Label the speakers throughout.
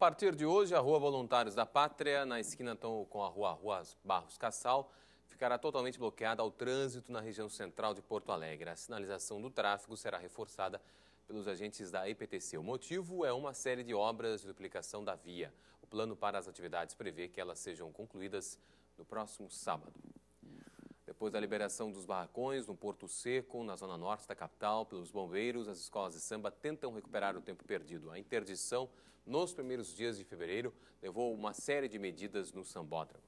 Speaker 1: partir de hoje, a Rua Voluntários da Pátria, na esquina com a Rua Barros Cassal, ficará totalmente bloqueada ao trânsito na região central de Porto Alegre. A sinalização do tráfego será reforçada pelos agentes da EPTC. O motivo é uma série de obras de duplicação da via. O plano para as atividades prevê que elas sejam concluídas no próximo sábado. Depois da liberação dos barracões no Porto Seco, na zona norte da capital, pelos bombeiros, as escolas de samba tentam recuperar o tempo perdido. A interdição, nos primeiros dias de fevereiro, levou uma série de medidas no sambódromo.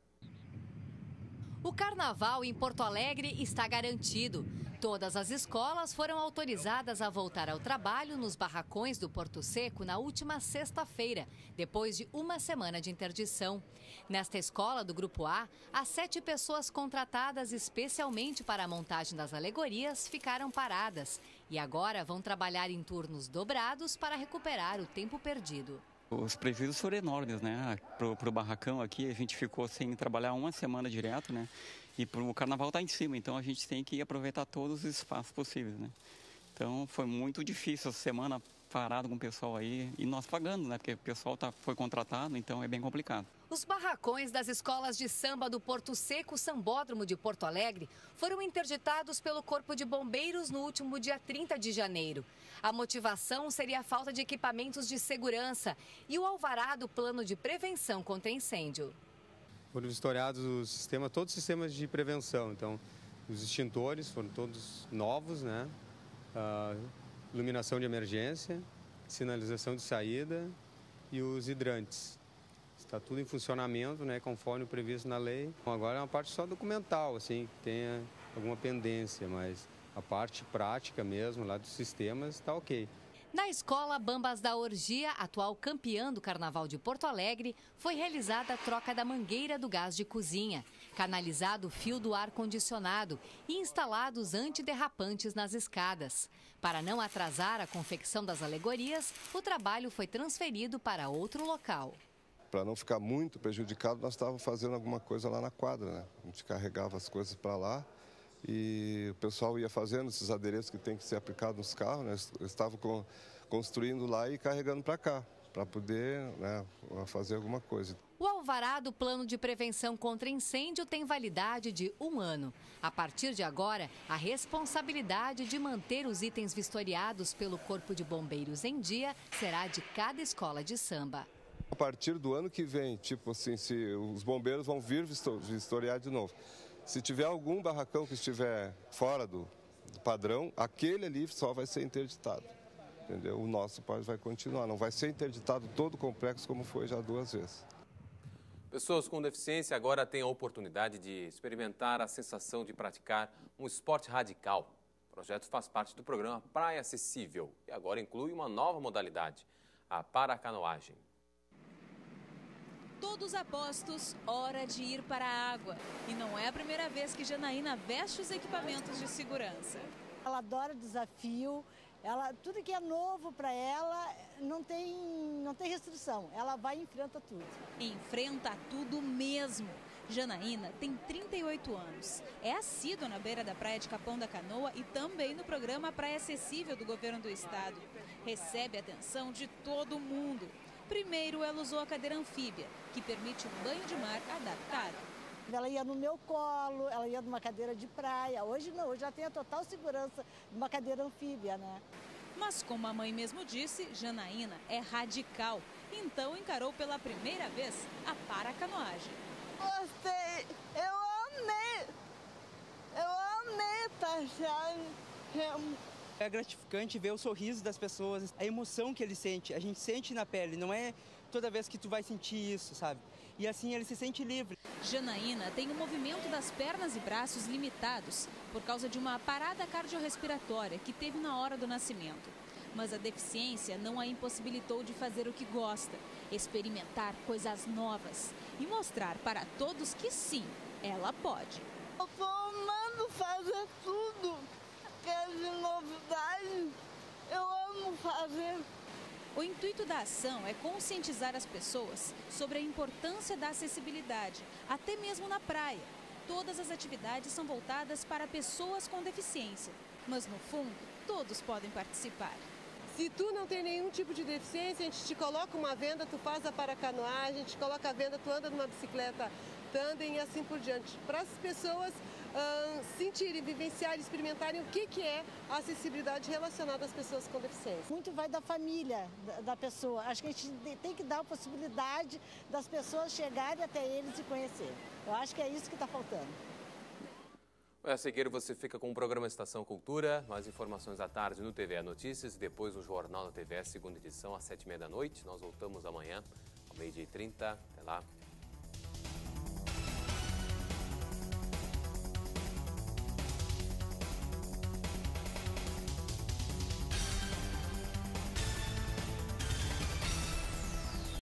Speaker 2: O carnaval em Porto Alegre está garantido. Todas as escolas foram autorizadas a voltar ao trabalho nos barracões do Porto Seco na última sexta-feira, depois de uma semana de interdição. Nesta escola do Grupo A, as 7 pessoas contratadas especialmente para a montagem das alegorias ficaram paradas e agora vão trabalhar em turnos dobrados para recuperar o tempo perdido.
Speaker 3: Os prejuízos foram enormes, né? Pro barracão aqui, a gente ficou sem trabalhar uma semana direto, né? E o carnaval está em cima, então a gente tem que aproveitar todos os espaços possíveis, né? Então foi muito difícil essa semana parado com o pessoal aí e nós pagando, né? Porque o pessoal foi contratado, então é bem complicado.
Speaker 2: Os barracões das escolas de samba do Porto Seco, Sambódromo de Porto Alegre, foram interditados pelo Corpo de Bombeiros no último dia 30 de janeiro. A motivação seria a falta de equipamentos de segurança e o alvará do plano de prevenção contra incêndio.
Speaker 4: Foram vistoriados todos os sistemas de prevenção, então os extintores foram todos novos, né? Iluminação de emergência, sinalização de saída e os hidrantes. Está tudo em funcionamento, né, conforme o previsto na lei. Agora é uma parte só documental, assim, que tenha alguma pendência, mas a parte prática mesmo lá dos sistemas está ok.
Speaker 2: Na escola Bambas da Orgia, atual campeã do Carnaval de Porto Alegre, foi realizada a troca da mangueira do gás de cozinha, canalizado o fio do ar-condicionado e instalados antiderrapantes nas escadas. Para não atrasar a confecção das alegorias, o trabalho foi transferido para outro local.
Speaker 5: Para não ficar muito prejudicado, nós estávamos fazendo alguma coisa lá na quadra, né? A gente carregava as coisas para lá e o pessoal ia fazendo esses adereços que tem que ser aplicados nos carros, né? Eles estavam construindo lá e carregando para cá, para poder, né, fazer alguma coisa.
Speaker 2: O alvará do Plano de Prevenção contra Incêndio tem validade de 1 ano. A partir de agora, a responsabilidade de manter os itens vistoriados pelo Corpo de Bombeiros em dia será de cada escola de samba.
Speaker 5: A partir do ano que vem, tipo assim, se os bombeiros vão vir vistoriar de novo. Se tiver algum barracão que estiver fora do padrão, aquele ali só vai ser interditado. Entendeu? O nosso vai continuar, não vai ser interditado todo o complexo como foi já 2 vezes.
Speaker 1: Pessoas com deficiência agora têm a oportunidade de experimentar a sensação de praticar um esporte radical. O projeto faz parte do programa Praia Acessível e agora inclui uma nova modalidade, a paracanoagem.
Speaker 6: Todos apostos, hora de ir para a água. E não é a primeira vez que Janaína veste os equipamentos de segurança.
Speaker 7: Ela adora desafio, tudo que é novo para ela não tem restrição. Ela vai e enfrenta tudo.
Speaker 6: Enfrenta tudo mesmo. Janaína tem 38 anos. É assídua na beira da praia de Capão da Canoa e também no programa Praia Acessível do Governo do Estado. Recebe a atenção de todo mundo. Primeiro, ela usou a cadeira anfíbia, que permite um banho de mar adaptado.
Speaker 7: Ela ia no meu colo, ela ia numa cadeira de praia. Hoje não, hoje já tem a total segurança de uma cadeira anfíbia, né?
Speaker 6: Mas como a mãe mesmo disse, Janaína é radical. Então encarou pela primeira vez a paracanoagem.
Speaker 7: Gostei, eu amei passar.
Speaker 8: É gratificante ver o sorriso das pessoas, a emoção que eles sentem. A gente sente na pele, não é toda vez que tu vai sentir isso, sabe? E assim ele se sente livre.
Speaker 6: Janaína tem o movimento das pernas e braços limitados por causa de uma parada cardiorrespiratória que teve na hora do nascimento. Mas a deficiência não a impossibilitou de fazer o que gosta, experimentar coisas novas e mostrar para todos que sim, ela pode.
Speaker 7: Eu tô amando fazer tudo. De novidade, eu amo fazer.
Speaker 6: O intuito da ação é conscientizar as pessoas sobre a importância da acessibilidade, até mesmo na praia. Todas as atividades são voltadas para pessoas com deficiência, mas no fundo, todos podem participar.
Speaker 9: Se tu não tem nenhum tipo de deficiência, a gente te coloca uma venda, tu faz a paracanoagem, a gente coloca a venda, tu anda numa bicicleta tandem e assim por diante. Para as pessoas sentirem, vivenciarem, experimentarem o que é a acessibilidade relacionada às pessoas com deficiência.
Speaker 7: Muito vai da família da pessoa. Acho que a gente tem que dar a possibilidade das pessoas chegarem até eles e conhecer. Eu acho que é isso que está faltando.
Speaker 1: A seguir você fica com o programa Estação Cultura, mais informações à tarde no TVE Notícias e depois no Jornal da TVE, segunda edição, às 7h30 da noite. Nós voltamos amanhã, ao 12h30. Até lá.